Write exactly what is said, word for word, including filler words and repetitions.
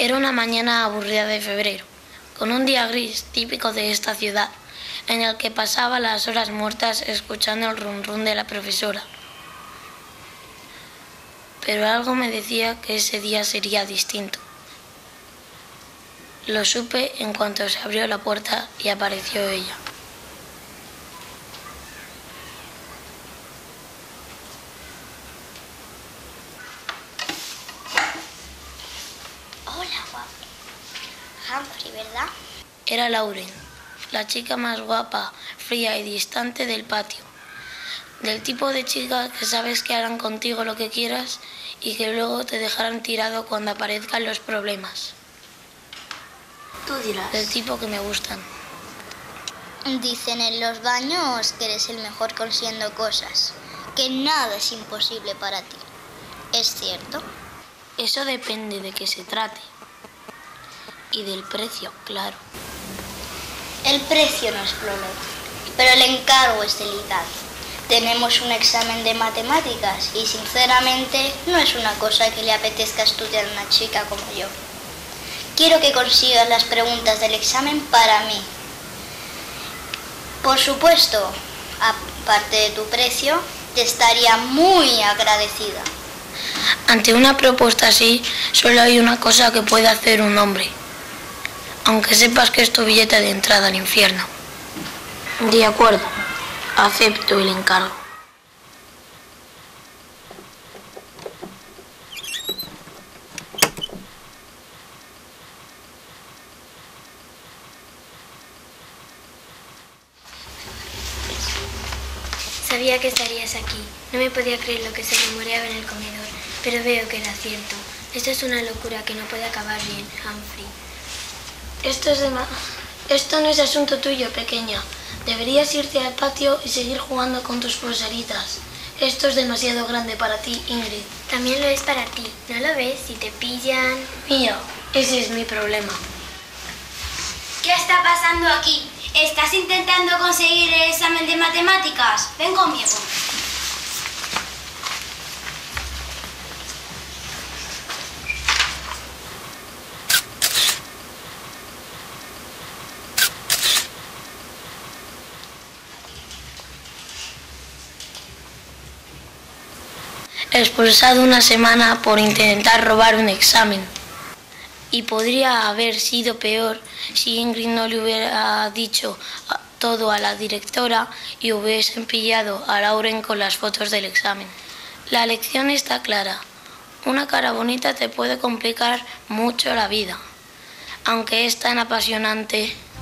Era una mañana aburrida de febrero, con un día gris típico de esta ciudad, en el que pasaba las horas muertas escuchando el rum rum de la profesora. Pero algo me decía que ese día sería distinto. Lo supe en cuanto se abrió la puerta y apareció ella. Hola, guapo. Humphrey, ¿verdad? Era Lauren, la chica más guapa, fría y distante del patio. Del tipo de chica que sabes que harán contigo lo que quieras y que luego te dejarán tirado cuando aparezcan los problemas. Tú dirás. Del tipo que me gustan. Dicen en los baños que eres el mejor consiguiendo cosas, que nada es imposible para ti. ¿Es cierto? Eso depende de qué se trate. Y del precio, claro. El precio no es problema, pero el encargo es delicado. Tenemos un examen de matemáticas y sinceramente no es una cosa que le apetezca estudiar a una chica como yo. Quiero que consigas las preguntas del examen para mí. Por supuesto, aparte de tu precio, te estaría muy agradecida. Ante una propuesta así, solo hay una cosa que puede hacer un hombre. Aunque sepas que es tu billete de entrada al infierno. De acuerdo, acepto el encargo. Sabía que estarías aquí. No me podía creer lo que se rumoreaba en el comedor, pero veo que era cierto. Esto es una locura que no puede acabar bien, Humphrey. Esto es dema- Esto no es asunto tuyo, pequeña. Deberías irte al patio y seguir jugando con tus pulseritas. Esto es demasiado grande para ti, Ingrid. También lo es para ti. ¿No lo ves? Si te pillan... Mía, ese es mi problema. ¿Qué está pasando aquí? ¿Estás intentando conseguir el examen de matemáticas? Ven conmigo. Expulsado una semana por intentar robar un examen. Y podría haber sido peor si Ingrid no le hubiera dicho todo a la directora y hubiesen pillado a Lauren con las fotos del examen. La lección está clara. Una cara bonita te puede complicar mucho la vida. Aunque es tan apasionante.